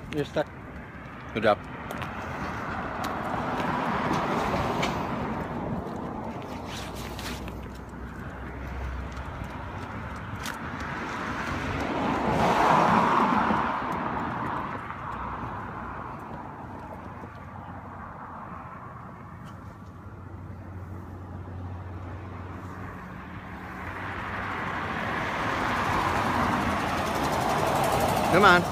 You're stuck. Good job. Come on.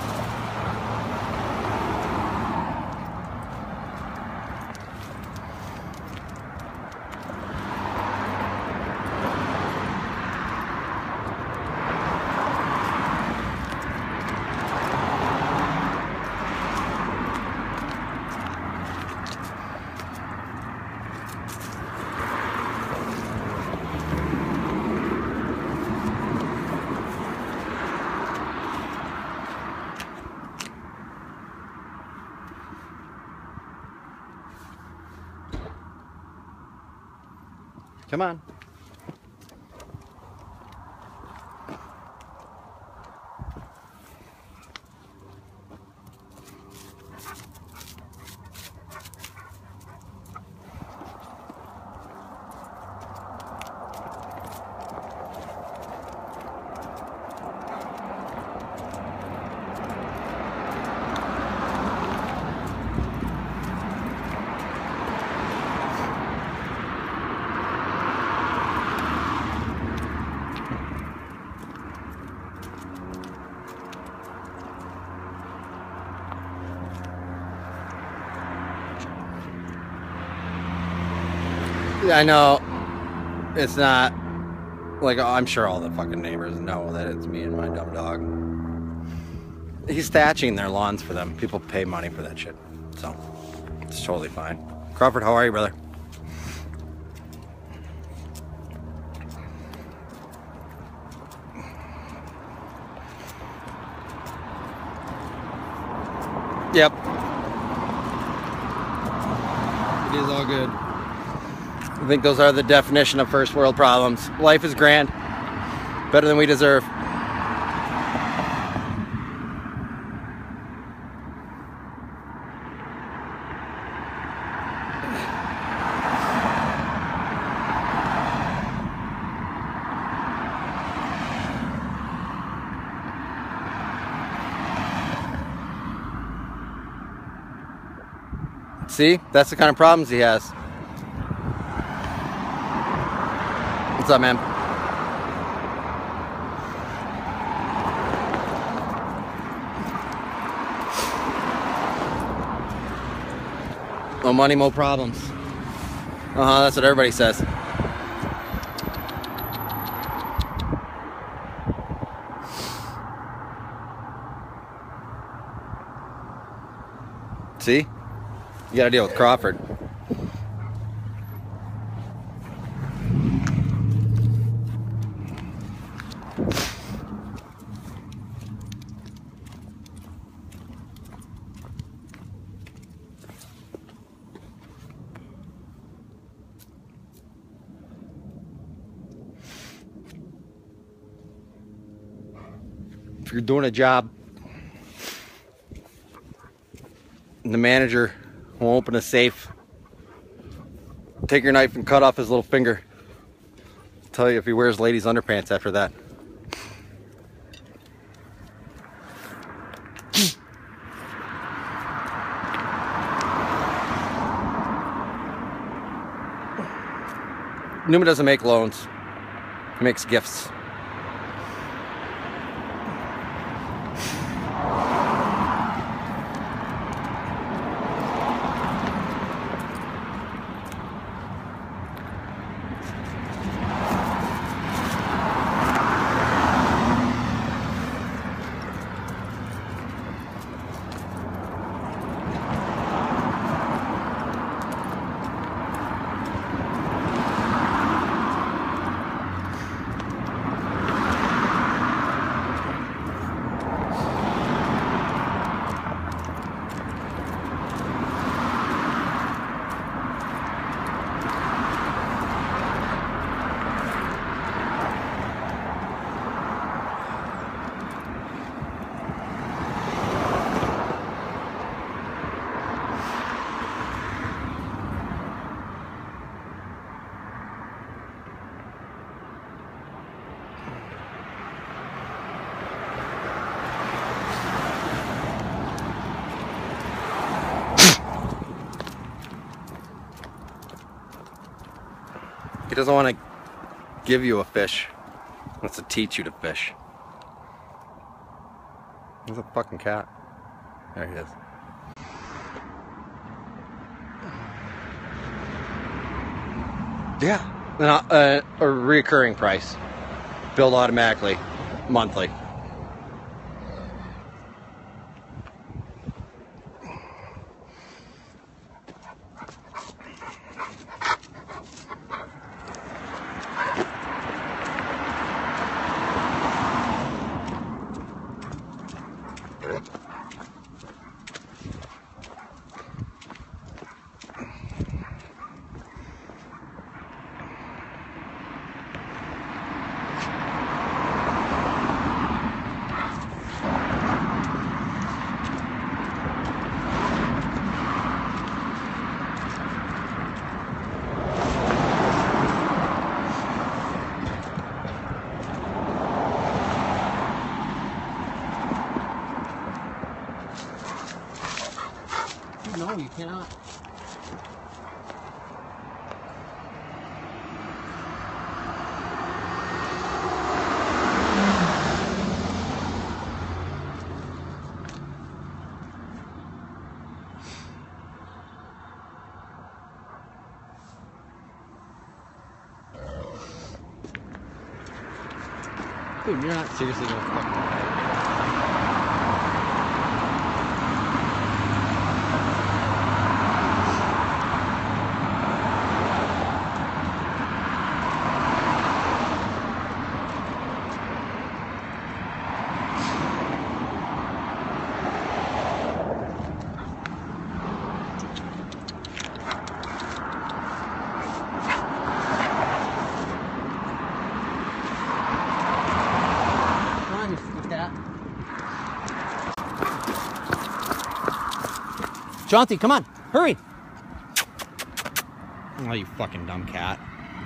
Come on. I know it's not like, I'm sure all the fucking neighbors know that it's me and my dumb dog. He's thatching their lawns for them. People pay money for that shit, so it's totally fine. Crawford, how are you, brother? Yep. It is all good. I think those are the definition of first world problems. Life is grand. Better than we deserve. See? That's the kind of problems he has. What's up, man? No money, no problems. That's what everybody says. See? You gotta deal with Crawford. If you're doing a job and the manager won't open a safe, take your knife and cut off his little finger. I'll tell you if he wears ladies' underpants after that. Newman doesn't make loans. He makes gifts. He doesn't want to give you a fish. He wants to teach you to fish. There's a fucking cat. There he is. Yeah. A recurring price. Billed automatically. Monthly. No, you cannot. Dude, you're not seriously gonna fucking die. Jaunty, come on, hurry! Oh, you fucking dumb cat.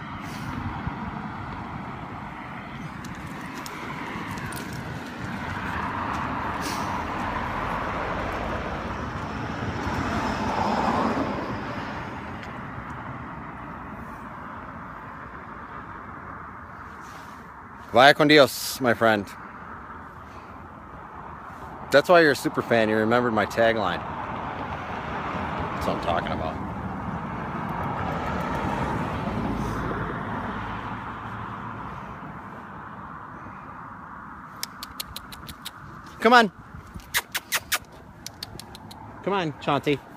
Vaya con Dios, my friend. That's why you're a super fan. You remembered my tagline. That's what I'm talking about. Come on. Come on, Chauncey.